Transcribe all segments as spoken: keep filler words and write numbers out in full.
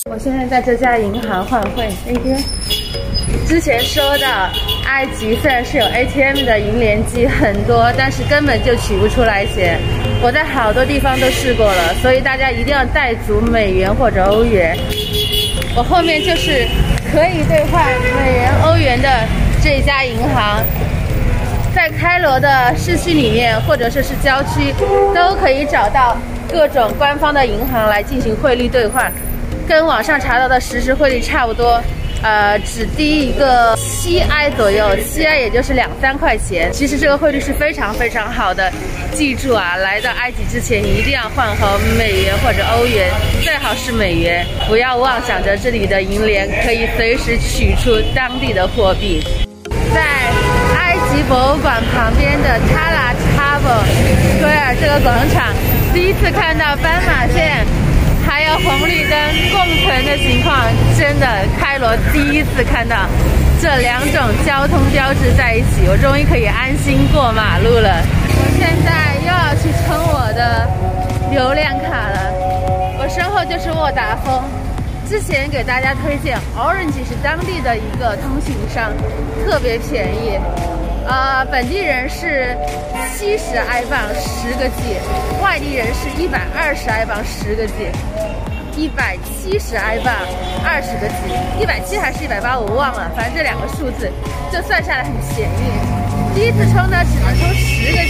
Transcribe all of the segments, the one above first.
我现在在这家银行换汇，那边之前说到，埃及虽然是有 A T M 的银联机很多，但是根本就取不出来钱。我在好多地方都试过了，所以大家一定要带足美元或者欧元。我后面就是可以兑换美元、欧元的这家银行，在开罗的市区里面或者说是郊区，都可以找到各种官方的银行来进行汇率兑换。跟网上查到的实时汇率差不多，呃，只低一个七埃左右，七埃也就是两三块钱。其实这个汇率是非常非常好的。记住啊，来到埃及之前你一定要换好美元或者欧元，最好是美元，不要妄想着这里的银联可以随时取出当地的货币。在埃及博物馆旁边的 Talat Harbour Square 这个广场，第一次看到斑马线还有红绿灯共存的情况，真的开罗第一次看到这两种交通标志在一起，我终于可以安心过马路了。我现在又要去充我的流量卡了，我身后就是沃达丰。之前给大家推荐 Orange 是当地的一个通信商，特别便宜。呃，本地人是七十埃镑十个 G， 外地人是一百二十埃镑十个 G， 一百七十埃镑二十个 G， 一百七还是一百八我忘了，反正这两个数字就算下来很便宜。第一次充呢只能充十个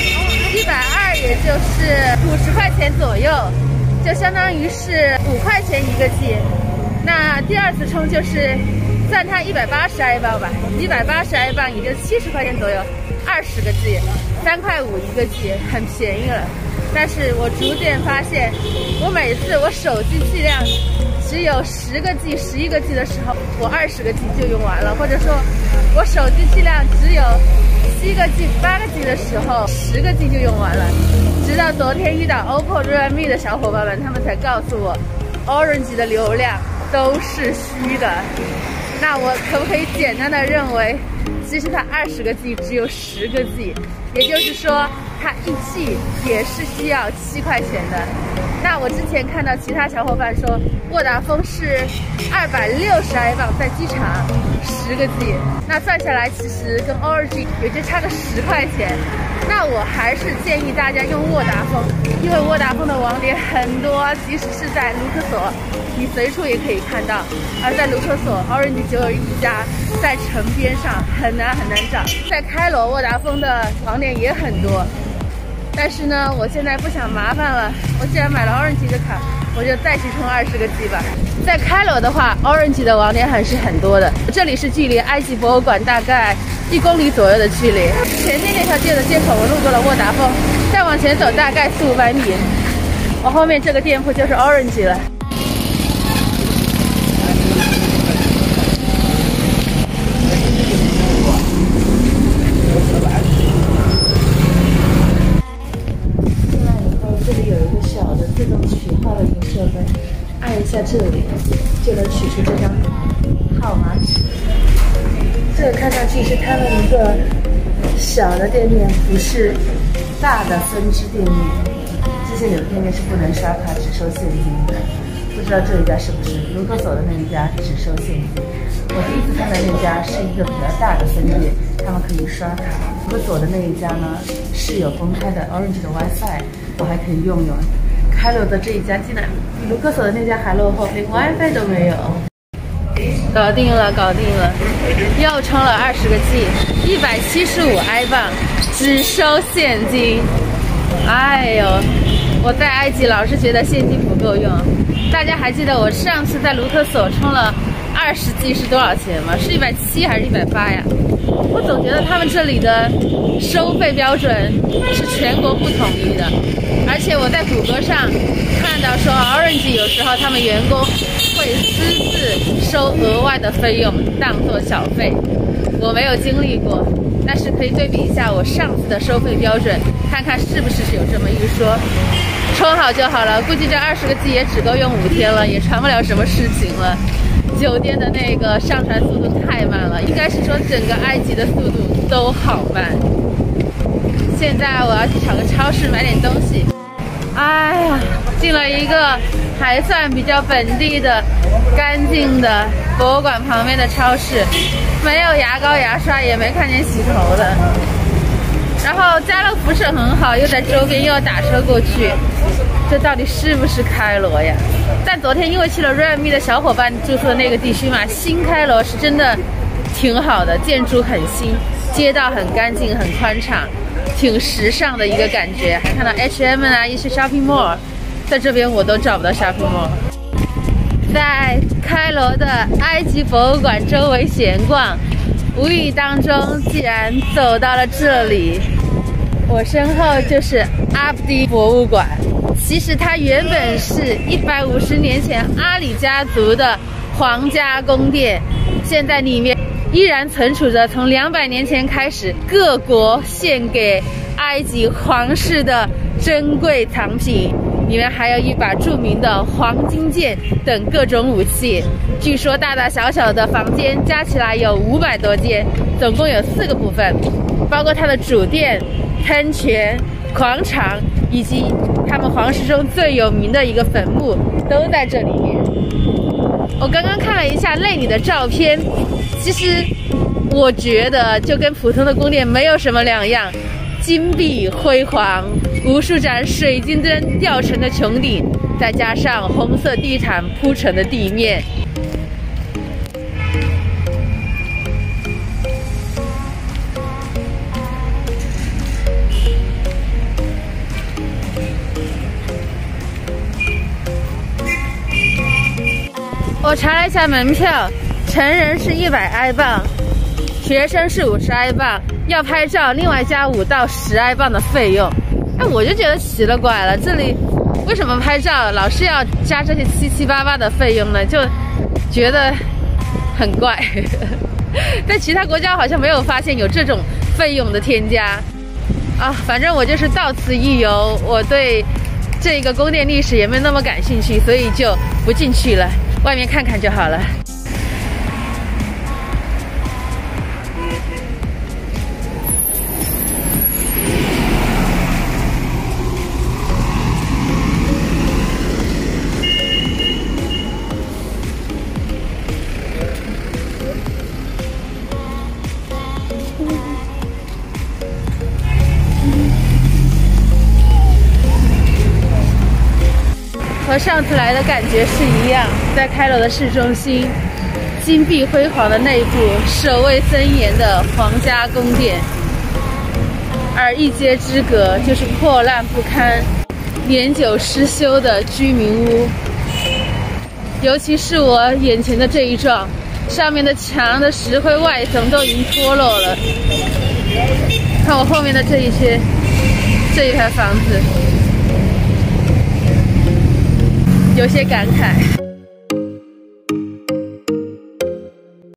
G， 一百二也就是五十块钱左右，就相当于是五块钱一个 G。那第二次充就是算它一百八十埃镑吧，一百八十埃镑也就七十块钱左右，二十个 G， 三块五一个 G， 很便宜了。但是我逐渐发现，我每次我手机气量只有十个 G、十一个 G 的时候，我二十个 G 就用完了，或者说我手机气量只有七个 G、八个 G 的时候，十个 G 就用完了。直到昨天遇到 O P P O Realme 的小伙伴们，他们才告诉我 ，Orange 的流量都是虚的。那我可不可以简单的认为，其实它二十个 G 只有十个 G， 也就是说它一 G 也是需要七块钱的。那我之前看到其他小伙伴说，沃达丰是二百六十埃镑在机场十个 G， 那算下来其实跟 Orange 也就差个十块钱。那我还是建议大家用沃达丰，因为沃达丰的网点很多，即使是在卢克索，你随处也可以看到。而在卢克索 ，Orange 只有一家，在城边上，很难很难找。在开罗，沃达丰的网点也很多，但是呢，我现在不想麻烦了，我既然买了 Orange 的卡，我就再去充二十个 G 吧。在开罗的话 ，Orange 的网点还是很多的。这里是距离埃及博物馆大概一公里左右的距离。前面那条街的街口，我路过了沃达丰，再往前走大概四五百米，我后面这个店铺就是 Orange 了。进来以后，这里有一个小的自动取号的银设备，按一下这里就能取出这张号码纸。这个看上去是他们一个小的店面，不是大的分支店面。之前有的店面是不能刷卡，只收现金的，不知道这一家是不是？卢克索的那一家只收现金。我第一次看到那家是一个比较大的分店，他们可以刷卡。卢克索的那一家呢是有公开的 Orange 的 WiFi， 我还可以用用。开罗的这一家竟然比卢克索的那家还落后，连 WiFi 都没有。搞定了，搞定了，又充了二十个 G， 一百七十五埃镑，只收现金。哎呦，我在埃及老是觉得现金不够用。大家还记得我上次在卢克索充了二十 G 是多少钱吗？是一百七还是一百八呀？我总觉得他们这里的收费标准是全国不统一的，而且我在谷歌上看到说 Orange 有时候他们员工会私自收额外的费用当做小费，我没有经历过，但是可以对比一下我上次的收费标准，看看是不是有这么一说。充好就好了，估计这二十个 G 也只够用五天了，也传不了什么事情了。酒店的那个上传速度太慢了，应该是说整个埃及的速度都好慢。现在我要去找个超市买点东西。哎呀，进了一个还算比较本地的、干净的博物馆旁边的超市，没有牙膏牙刷，也没看见洗头的。然后家乐福是很好，又在周边，又要打车过去。这到底是不是开罗呀？但昨天因为去了 Realme 的小伙伴住宿的那个地区嘛，新开罗是真的挺好的，建筑很新，街道很干净、很宽敞，挺时尚的一个感觉。还看到 H and M 啊，一些 shopping mall， 在这边我都找不到 shopping mall。在开罗的埃及博物馆周围闲逛，无意当中竟然走到了这里。我身后就是阿布迪博物馆。其实它原本是一百五十年前阿里家族的皇家宫殿，现在里面依然存储着从两百年前开始各国献给埃及皇室的珍贵藏品，里面还有一把著名的黄金剑等各种武器。据说大大小小的房间加起来有五百多间，总共有四个部分，包括它的主殿、喷泉、广场以及他们皇室中最有名的一个坟墓都在这里面。我刚刚看了一下那里的照片，其实我觉得就跟普通的宫殿没有什么两样，金碧辉煌，无数盏水晶灯吊成的穹顶，再加上红色地毯铺成的地面。我查了一下门票，成人是一百埃镑，学生是五十埃镑，要拍照另外加五到十埃镑的费用。哎，我就觉得奇了怪了，这里为什么拍照老是要加这些七七八八的费用呢？就觉得很怪。在其他国家好像没有发现有这种费用的添加啊。反正我就是到此一游，我对这个宫殿历史也没那么感兴趣，所以就不进去了。外面看看就好了。和上次来的感觉是一样，在开罗的市中心，金碧辉煌的内部，守卫森严的皇家宫殿，而一街之隔就是破烂不堪、年久失修的居民屋。尤其是我眼前的这一幢，上面的墙的石灰外层都已经脱落了。看我后面的这一些，这一排房子。有些感慨。